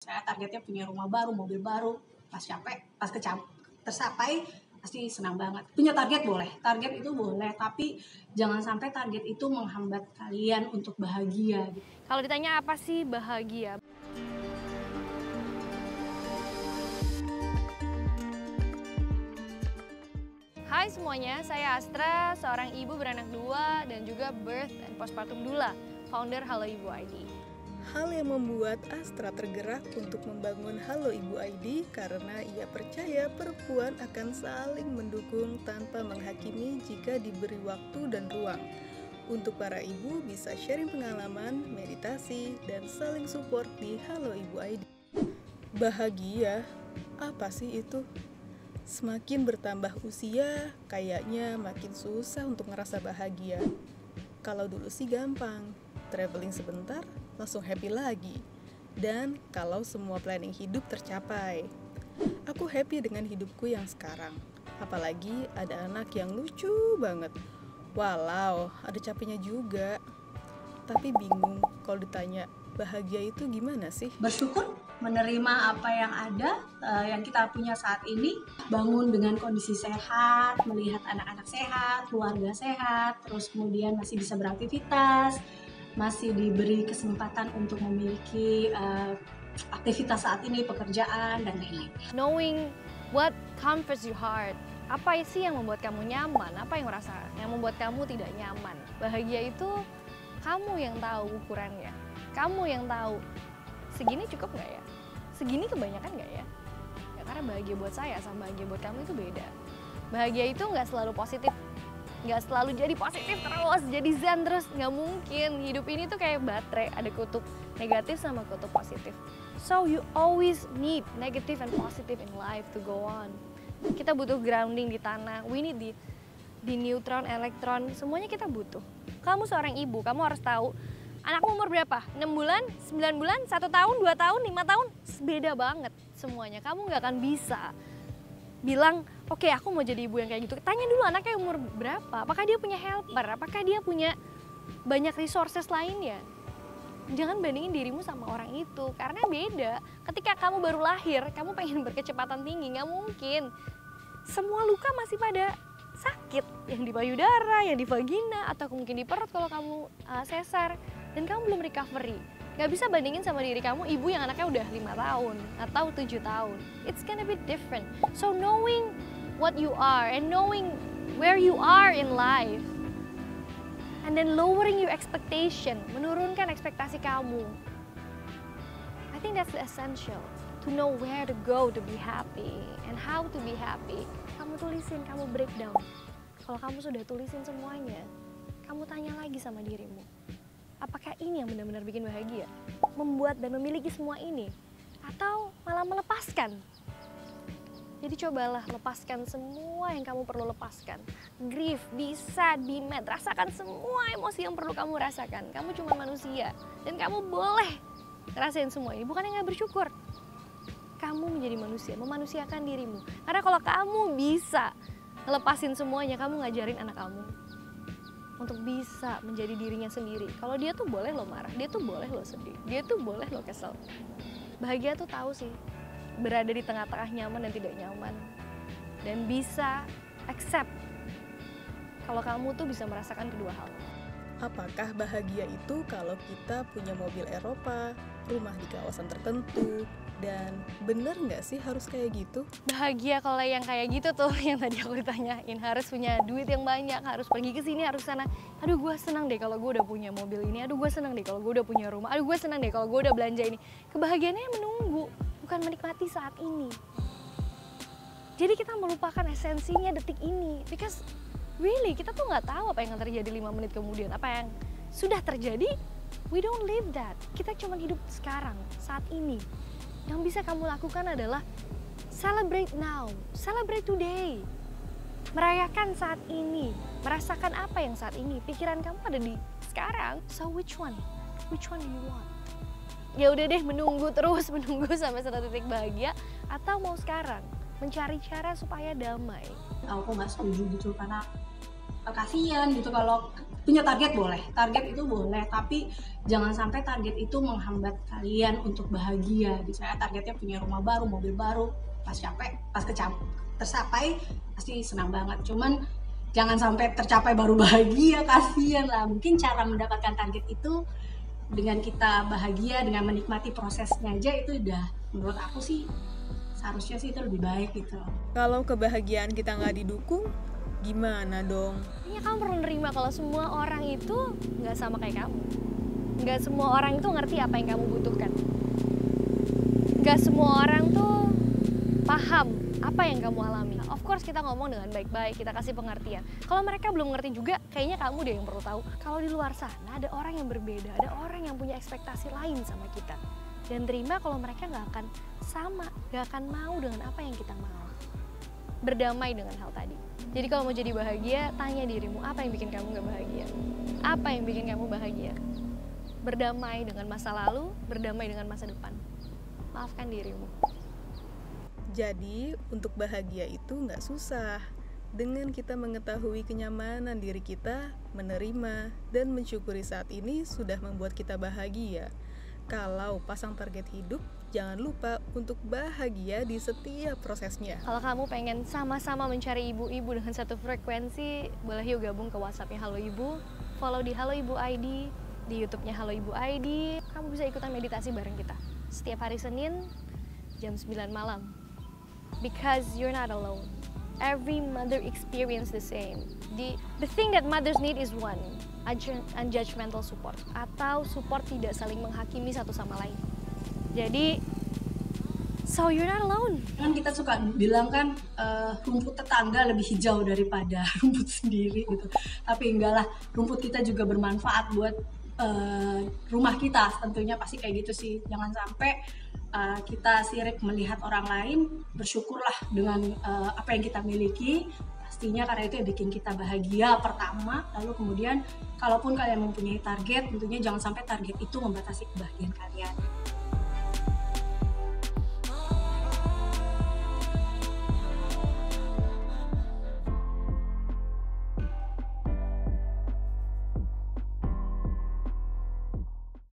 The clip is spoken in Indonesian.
Saya targetnya punya rumah baru, mobil baru, pas tercapai pasti senang banget. Punya target boleh, target itu boleh, tapi jangan sampai target itu menghambat kalian untuk bahagia. Kalau ditanya apa sih bahagia? Hai semuanya, saya Astra, seorang ibu beranak dua dan juga birth and postpartum doula, founder Halo Ibu ID. Hal yang membuat Astra tergerak untuk membangun Halo Ibu ID karena ia percaya perempuan akan saling mendukung tanpa menghakimi jika diberi waktu dan ruang. Untuk para ibu bisa sharing pengalaman, meditasi, dan saling support di Halo Ibu ID. Bahagia, apa sih itu? Semakin bertambah usia, kayaknya makin susah untuk ngerasa bahagia. Kalau dulu sih gampang, traveling sebentar, langsung happy lagi. Dan kalau semua planning hidup tercapai. Aku happy dengan hidupku yang sekarang. Apalagi ada anak yang lucu banget. Walau, ada capeknya juga. Tapi bingung kalau ditanya, bahagia itu gimana sih? Bersyukur, menerima apa yang ada, yang kita punya saat ini, bangun dengan kondisi sehat, melihat anak-anak sehat, keluarga sehat, terus kemudian masih bisa beraktivitas, masih diberi kesempatan untuk memiliki aktivitas saat ini, pekerjaan, dan lain-lain. Knowing what comforts your heart. Apa sih yang membuat kamu nyaman? Apa yang membuat kamu tidak nyaman? Bahagia itu kamu yang tahu ukurannya. Kamu yang tahu, segini cukup nggak ya? Segini kebanyakan nggak ya? Ya karena bahagia buat saya sama bahagia buat kamu itu beda. Bahagia itu nggak selalu positif. Nggak selalu jadi positif terus, jadi zen terus. Nggak mungkin. Hidup ini tuh kayak baterai, ada kutub negatif sama kutub positif. So you always need negative and positive in life to go on. Kita butuh grounding di tanah, we need di neutron, elektron, semuanya kita butuh. Kamu seorang ibu, kamu harus tahu anakmu umur berapa? 6 bulan, 9 bulan, 1 tahun, 2 tahun, 5 tahun? Beda banget semuanya. Kamu nggak akan bisa bilang, oke, aku mau jadi ibu yang kayak gitu. Tanya dulu anaknya umur berapa, apakah dia punya helper, apakah dia punya banyak resources lainnya. Jangan bandingin dirimu sama orang itu, karena beda. Ketika kamu baru lahir, kamu pengen berkecepatan tinggi, nggak mungkin. Semua luka masih pada sakit, yang di payudara, yang di vagina, atau mungkin di perut kalau kamu sesar, dan kamu belum recovery. Gak bisa bandingin sama diri kamu, ibu yang anaknya udah 5 tahun atau 7 tahun. It's gonna be different. So knowing what you are and knowing where you are in life, and then lowering your expectation, menurunkan ekspektasi kamu. I think that's the essential. To know where to go to be happy and how to be happy. Kamu tulisin, kamu breakdown. Kalau kamu sudah tulisin semuanya, kamu tanya lagi sama dirimu. Apakah ini yang benar-benar bikin bahagia? Membuat dan memiliki semua ini? Atau malah melepaskan? Jadi cobalah lepaskan semua yang kamu perlu lepaskan. Grief, be sad, be mad. Rasakan semua emosi yang perlu kamu rasakan. Kamu cuma manusia. Dan kamu boleh ngerasain semua ini. Bukan yang gak bersyukur. Kamu menjadi manusia, memanusiakan dirimu. Karena kalau kamu bisa ngelepasin semuanya, kamu ngajarin anak kamu untuk bisa menjadi dirinya sendiri. Kalau dia tuh boleh lo marah, dia tuh boleh lo sedih, dia tuh boleh lo kesel. Bahagia tuh tahu sih, berada di tengah-tengah nyaman dan tidak nyaman. Dan bisa accept kalau kamu tuh bisa merasakan kedua hal. Apakah bahagia itu kalau kita punya mobil Eropa, rumah di kawasan tertentu, dan bener nggak sih harus kayak gitu? Bahagia kalau yang kayak gitu tuh yang tadi aku ditanyain, harus punya duit yang banyak, harus pergi ke sini, harus sana. Aduh gue senang deh kalau gue udah punya mobil ini, aduh gue senang deh kalau gue udah punya rumah, aduh gue senang deh kalau gue udah belanja ini. Kebahagiaannya menunggu, bukan menikmati saat ini. Jadi kita melupakan esensinya detik ini, because really, kita tuh nggak tahu apa yang akan terjadi 5 menit kemudian. Apa yang sudah terjadi, we don't live that. Kita cuma hidup sekarang, saat ini. Yang bisa kamu lakukan adalah celebrate now, celebrate today. Merayakan saat ini, merasakan apa yang saat ini. Pikiran kamu ada di sekarang, so which one? Which one do you want? Ya udah deh, menunggu terus, menunggu sampai satu titik bahagia, atau mau sekarang mencari cara supaya damai. Aku nggak setuju gitu, karena kasihan gitu kalau punya target boleh, tapi jangan sampai target itu menghambat kalian untuk bahagia. Misalnya targetnya punya rumah baru, mobil baru, pas tercapai pasti senang banget. Cuman jangan sampai tercapai baru bahagia, kasihan lah. Mungkin cara mendapatkan target itu dengan kita bahagia, dengan menikmati prosesnya aja, itu udah menurut aku sih seharusnya sih itu lebih baik gitu. Kalau kebahagiaan kita nggak didukung, gimana dong? Ya, kamu perlu nerima kalau semua orang itu nggak sama kayak kamu. Nggak semua orang itu ngerti apa yang kamu butuhkan. Nggak semua orang tuh paham apa yang kamu alami. Of course kita ngomong dengan baik-baik, kita kasih pengertian. Kalau mereka belum ngerti juga, kayaknya kamu deh yang perlu tahu. Kalau di luar sana ada orang yang berbeda, ada orang yang punya ekspektasi lain sama kita. Dan terima kalau mereka nggak akan sama, nggak akan mau dengan apa yang kita mau. Berdamai dengan hal tadi. Jadi kalau mau jadi bahagia, tanya dirimu, apa yang bikin kamu nggak bahagia? Apa yang bikin kamu bahagia? Berdamai dengan masa lalu, berdamai dengan masa depan. Maafkan dirimu. Jadi, untuk bahagia itu nggak susah. Dengan kita mengetahui kenyamanan diri kita, menerima, dan mensyukuri saat ini sudah membuat kita bahagia. Kalau pasang target hidup, jangan lupa untuk bahagia di setiap prosesnya. Kalau kamu pengen sama-sama mencari ibu-ibu dengan satu frekuensi, boleh yuk gabung ke WhatsApp-nya Halo Ibu, follow di Halo Ibu ID, di YouTube-nya Halo Ibu ID. Kamu bisa ikutan meditasi bareng kita setiap hari Senin jam 9 malam. Because you're not alone. Every mother experience the same. The thing that mothers need is one, unjudgmental support, atau support tidak saling menghakimi satu sama lain. Jadi, so you're not alone. Kan kita suka bilang kan rumput tetangga lebih hijau daripada rumput sendiri gitu. Tapi enggak lah, rumput kita juga bermanfaat buat rumah kita. Tentunya pasti kayak gitu sih. Jangan sampai kita sirik melihat orang lain. Bersyukurlah dengan apa yang kita miliki. Pastinya karena itu yang bikin kita bahagia pertama. Lalu kemudian kalaupun kalian mempunyai target, tentunya jangan sampai target itu membatasi kebahagiaan kalian.